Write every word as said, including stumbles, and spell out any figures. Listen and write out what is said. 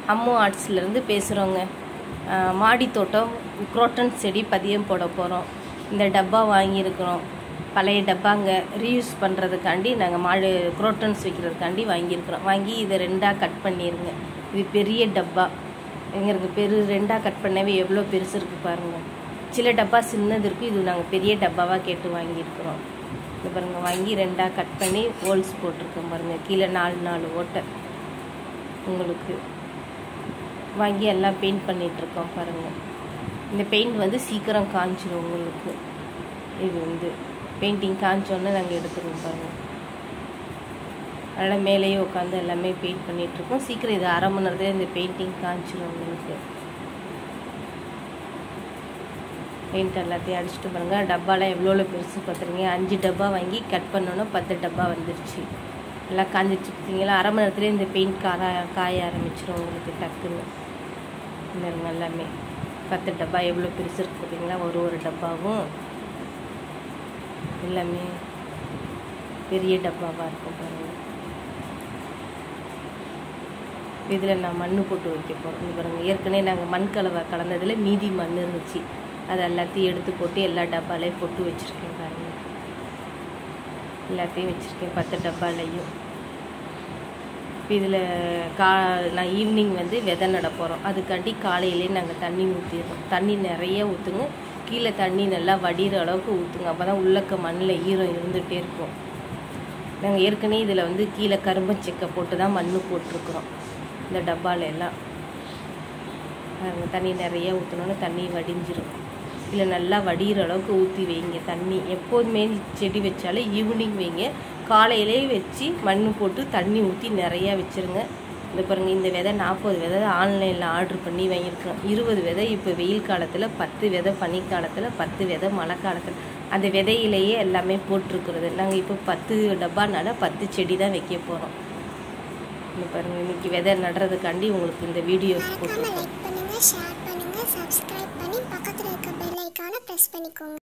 அம்மு ஆர்ட்ஸ்லேருந்து பேசுகிறோங்க. மாடி தோட்டம் குரோட்டன் செடி பதியம் போட போகிறோம். இந்த டப்பா வாங்கியிருக்கிறோம். பழைய டப்பாங்க ரீயூஸ் பண்ணுறதுக்காண்டி நாங்கள் மாடு குரோட்டன்ஸ் வைக்கிறதுக்காண்டி வாங்கியிருக்கிறோம். வாங்கி இதை ரெண்டாக கட் பண்ணிடுங்க. இது பெரிய டப்பா எங்களுக்கு பெரு ரெண்டாக கட் பண்ணவே எவ்வளோ பெருசு இருக்குது பாருங்கள். சில டப்பா சின்னது இருக்குது. இது நாங்கள் பெரிய டப்பாவாக கேட்டு வாங்கியிருக்கிறோம். இது பாருங்கள், வாங்கி ரெண்டாக கட் பண்ணி ஹோல்ஸ் போட்டிருக்கோம் பாருங்கள். கீழே நாலு நாலு ஓட்டை உங்களுக்கு வாங்கி எல்லாம் பெயிண்ட் பண்ணிகிட்ருக்கோம் பாருங்கள். இந்த பெயிண்ட் வந்து சீக்கிரம் காஞ்சிடும் உங்களுக்கு. இது வந்து பெயிண்டிங் காஞ்சோன்னு நாங்கள் எடுத்துருவோம் பாருங்கள். அதனால் மேலேயே உட்காந்து எல்லாமே பெயிண்ட் பண்ணிகிட்ருக்கோம். சீக்கிரம் இது அரை மணி நேரத்தில் இந்த பெயிண்டிங் காஞ்சிடும் உங்களுக்கு. பெயிண்ட் எல்லாத்தையும் அடிச்சுட்டு பாருங்கள். டப்பாலாம் எவ்வளோ பெருசு பார்த்துருங்க. அஞ்சு டப்பா வாங்கி கட் பண்ணோன்னா பத்து டப்பா வந்துருச்சு. எல்லாம் காஞ்சிச்சு பார்த்தீங்களா. அரை மணி நேரத்துலேயே இந்த பெயிண்ட் காய காய ஆரம்பிச்சிடும் உங்களுக்கு டக்குன்னு. இந்த எல்லாமே பத்து டப்பா எவ்வளோ பெருசு இருக்குது பார்த்தீங்களா. ஒரு ஒரு டப்பாவும் எல்லாமே பெரிய டப்பாவாக இருக்கும் பாருங்கள். இதில் நான் மண் போட்டு வைக்க போகிறோம். இது பாருங்கள், ஏற்கனவே நாங்கள் மண் கலவை கலந்ததில் மீதி மண் இருந்துச்சு. அதை எல்லாத்தையும் எடுத்து போட்டு எல்லா டப்பாலையும் போட்டு வச்சுருக்கேன் பாருங்கள். எல்லாத்தையும் வச்சுருக்கேன் பத்து டப்பாலையும். இதில் கா நான் ஈவினிங் வந்து விதை நட போகிறோம். அதுக்காண்டி காலையிலே நாங்கள் தண்ணி ஊற்றிடுறோம். தண்ணி நிறைய ஊற்றுங்க. கீழே தண்ணி நல்லா வடிகிற அளவுக்கு ஊற்றுங்க. அப்போ தான் உள்ளக்க மண்ணில் ஈரம் இருந்துகிட்டே இருக்கும். நாங்கள் ஏற்கனவே இதில் வந்து கீழே கரும்பச்செக்கை போட்டு தான் மண் போட்டிருக்குறோம். இந்த டப்பாவில் எல்லாம் தண்ணி நிறைய ஊற்றினோன்னு தண்ணி வடிஞ்சிரும். இல்லை நல்லா வடிகிற அளவுக்கு ஊற்றி வைங்க தண்ணி. எப்போதுமே செடி வச்சாலும் ஈவினிங் வைங்க. காலையிலே வச்சு மண் போட்டு தண்ணி ஊற்றி நிறையா வச்சுருங்க. இந்த பாருங்கள், இந்த விதை நாற்பது விதை ஆன்லைனில் ஆர்டர் பண்ணி வாங்கியிருக்கிறோம். இருபது விதை இப்போ வெயில் காலத்தில், பத்து விதை பனிக்காலத்தில், பத்து விதை மழை காலத்தில். அந்த விதையிலேயே எல்லாமே போட்டிருக்கிறது. நாங்கள் இப்போ பத்து டப்பானால பத்து செடி தான் வைக்க போகிறோம். இந்த பாருங்கள், இன்றைக்கி விதை நடுறதுக்காண்டி உங்களுக்கு இந்த வீடியோஸ் போட்டிருக்கோம். ஷேர் பண்ணுங்க, சப்ஸ்கிரைப் பண்ணி பக்கத்துல இருக்க பெல் ஐகானை பிரஸ் பண்ணிக்கோங்க.